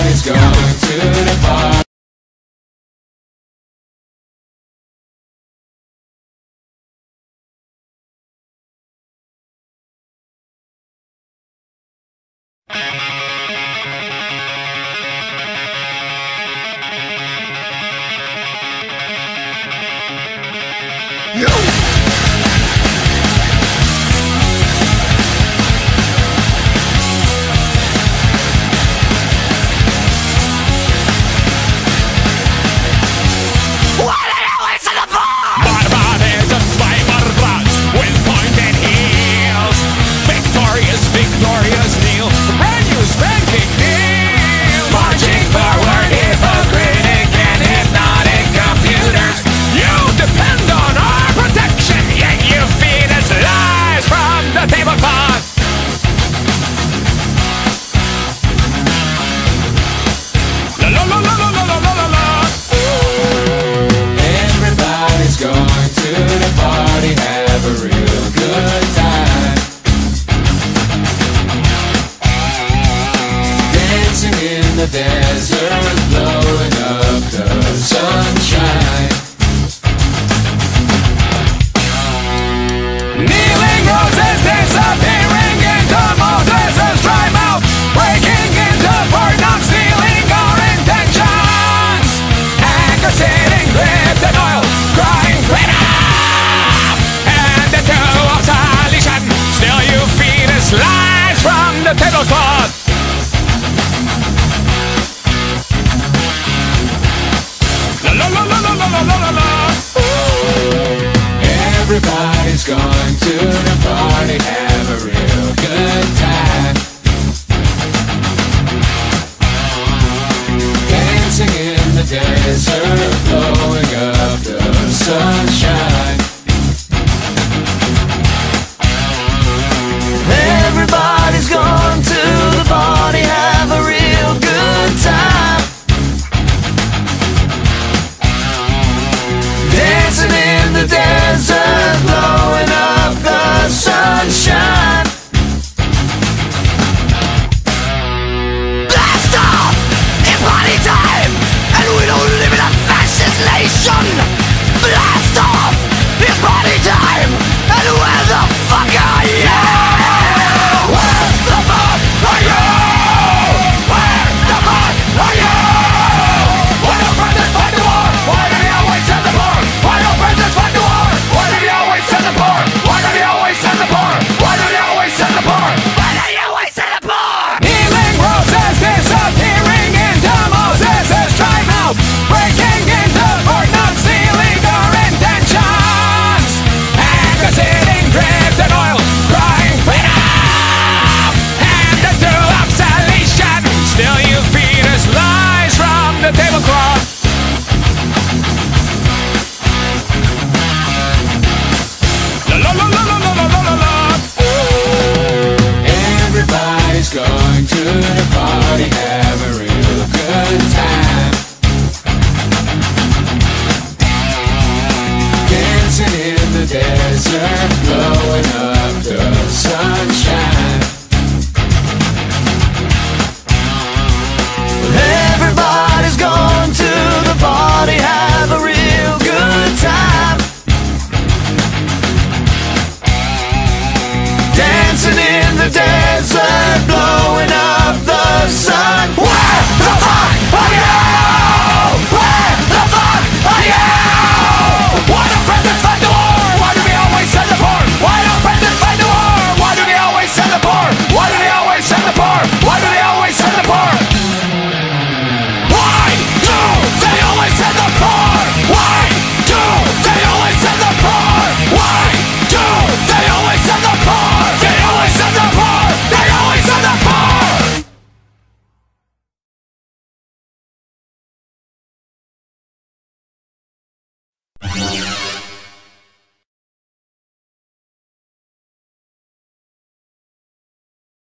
Everybody's going to the party. Victorious kneel, brand new spanking kneel, marching forward, hypocritic and hypnotic computers. You depend on our protection, yet you feed us lies from the tablecloth. La la la la la la la la la. Everybody's going to the party, have a real good time. In the desert, blowing up the sunshine. Kneeling roses disappearing into Moses' dry mouth, breaking into for not stealing our intentions. Anger sitting gripped in oil, crying freedom and into obsolescence. Still you feed us lies from the tablecloth. Everybody's going to the party, have a real good time. Dancing in the day.